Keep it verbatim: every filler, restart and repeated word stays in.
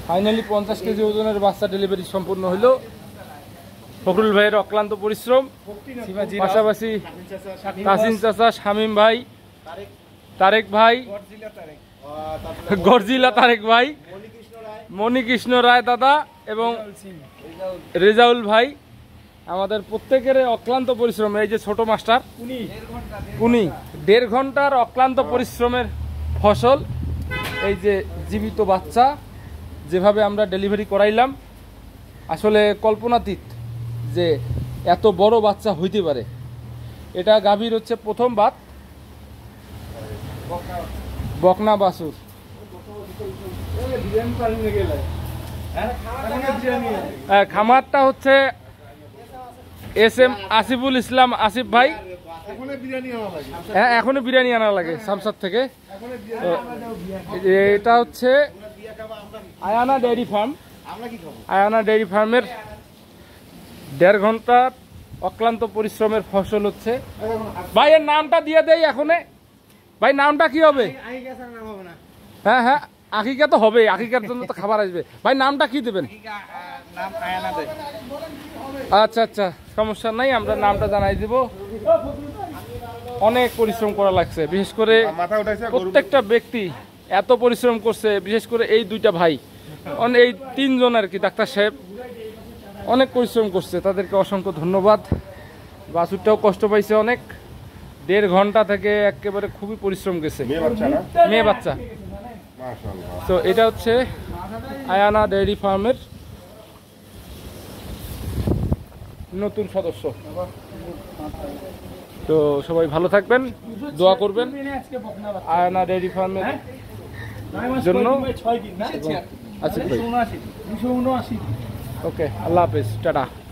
Finally পঞ্চাশ KG ওজনের বাচ্চা ডেলিভারি সম্পূর্ণ হলো। ফখরুল ভাইয়ের অক্লান্ত পরিশ্রম, পাশাপাশি তাসিন চাচা, শামীম ভাই, তারেক ভাই, গরজিলা তারেক ভাই, মণিকৃষ্ণ রায় দাদা এবং রেজাউল ভাই, আমাদের প্রত্যেকের অক্লান্ত পরিশ্রম। এই যে ছোট মাস্টার উনি দেড় ঘন্টার অক্লান্ত পরিশ্রমের ফসল এই যে জীবিত বাচ্চা যেভাবে আমরা ডেলিভারি করাইলাম, আসলে কল্পনাতীত যে এত বড় বাচ্চা হইতে পারে। এটা গাভীর হচ্ছে প্রথম বাত, বকনা বাছুর। খামারটা হচ্ছে এস এম আসিফুল ইসলাম আসিফ ভাই। হ্যাঁ, এখনো বিরিয়ানি আনা লাগে সামসাদ থেকে। এটা হচ্ছে Ayana dairy farm. Ayana dairy ফার্মের দেড় ঘন্টার অক্লান্ত পরিশ্রমের ফসল হচ্ছে। ভাই এর নামটা দিয়ে দেই এখনে। ভাই নামটা কি হবে? হ্যাঁ হ্যাঁ, আকিকা তো হবে, আকিকার জন্য তো খাবার আসবে। ভাই নামটা কি দেবেন? আচ্ছা আচ্ছা, সমস্যা নাই, আমরা নামটা জানাই দিব। অনেক পরিশ্রম করা লাগছে, বিশেষ করে প্রত্যেকটা ব্যক্তি এত পরিশ্রম করছে, বিশেষ করে এই দুইটা ভাই, এই তিনজন আর কি, ডাক্তার সাহেব অনেক পরিশ্রম করছে, তাদেরকে অসংখ্য ধন্যবাদ। বাছুরটাও কষ্ট পাইছে অনেক, দেড় ঘন্টা থেকে একেবারে খুবই পরিশ্রম গেছে। মেয়ে বাচ্চা। তো এটা হচ্ছে আয়ানা ডেয়ারি ফার্মের নতুন সদস্য। তো সবাই ভালো থাকবেন, দোয়া করবেন আয়ানা ডেয়ারি ফার্মের জন্য। আচ্ছা, ওকে, আল্লাহ হাফেজ, টাটা।